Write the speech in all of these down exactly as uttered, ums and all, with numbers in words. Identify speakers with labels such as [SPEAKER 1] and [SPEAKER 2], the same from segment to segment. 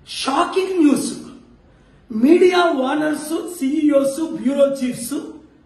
[SPEAKER 1] Shocking news. Media owners, CEOs, bureau chiefs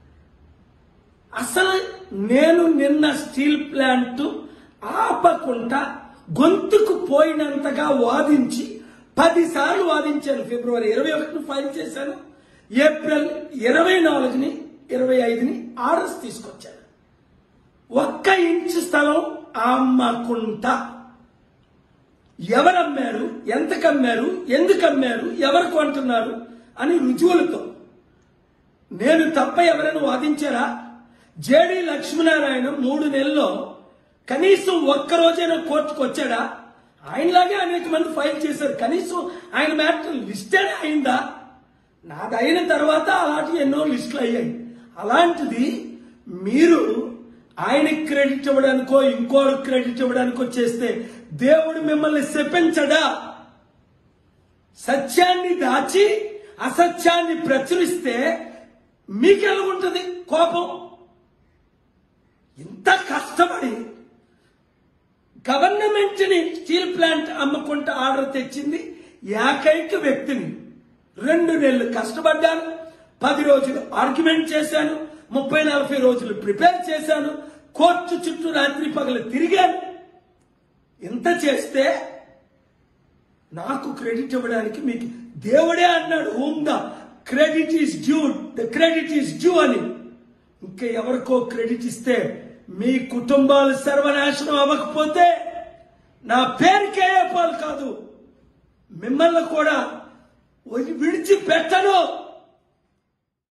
[SPEAKER 1] అసలు నేను నిన్న స్టీల్ ప్లాంట్ ఆపకుండా గొంతుకు పోయినంతగా వాదించి పదిసార్లు వాదించాను. ఫిబ్రవరి ఇరవై ఒకటిని ఫైల్ చేశాను. ఏప్రిల్ ఇరవై నాలుగుని ఇరవై ఐదుని ఆర్డర్స్ తీసుకొచ్చాను. ఒక్క ఇంచు స్థలం అమ్మకుంటా ఎవరమ్మారు, ఎంతకు అమ్మారు, ఎందుకు అమ్మారు, ఎవరు కొంటున్నారు అని రుజువులతో. నేను తప్ప ఎవరైనా వాదించారా? జేడి లక్ష్మీనారాయణ మూడు నెలల్లో కనీసం ఒక్కరోజైనా కోర్టుకు వచ్చాడా? ఆయనలాగే అనేక మంది ఫైల్ చేశారు. కనీసం ఆయన మ్యాటర్ లిస్టెడ్ అయిందా? నాది అయిన తర్వాత అలాంటి ఎన్నో లిస్టులు అయ్యాయి. అలాంటిది మీరు ఆయనకి క్రెడిట్ ఇవ్వడానికో ఇంకోరు క్రెడిట్ ఇవ్వడానికో చేస్తే దేవుడు మిమ్మల్ని శపించడా? సత్యాన్ని దాచి అసత్యాన్ని ప్రచురిస్తే మీకెలా ఉంటుంది కోపం? ఇంత కష్టపడి గవర్నమెంట్ ని స్టీల్ ప్లాంట్ అమ్ముకుంటూ ఆర్డర్ తెచ్చింది ఏకైక వ్యక్తిని. రెండు నెలలు కష్టపడ్డాను, పది రోజులు ఆర్గ్యుమెంట్ చేశాను, ముప్పై నలభై రోజులు ప్రిపేర్ చేశాను, కోర్టు చుట్టూ రాత్రి పగలు తిరిగాను. ఇంత చేస్తే నాకు క్రెడిట్ ఇవ్వడానికి మీకు దేవుడే అన్నాడు, whom the credit is due, the credit is due అని. ఇంకా ఎవరికో క్రెడిట్ ఇస్తే మీ కుటుంబాలు సర్వనాశనం అవ్వకపోతే నా పేరుకే పాలు కాదు, మిమ్మల్ని కూడా విడిచిపెట్టను.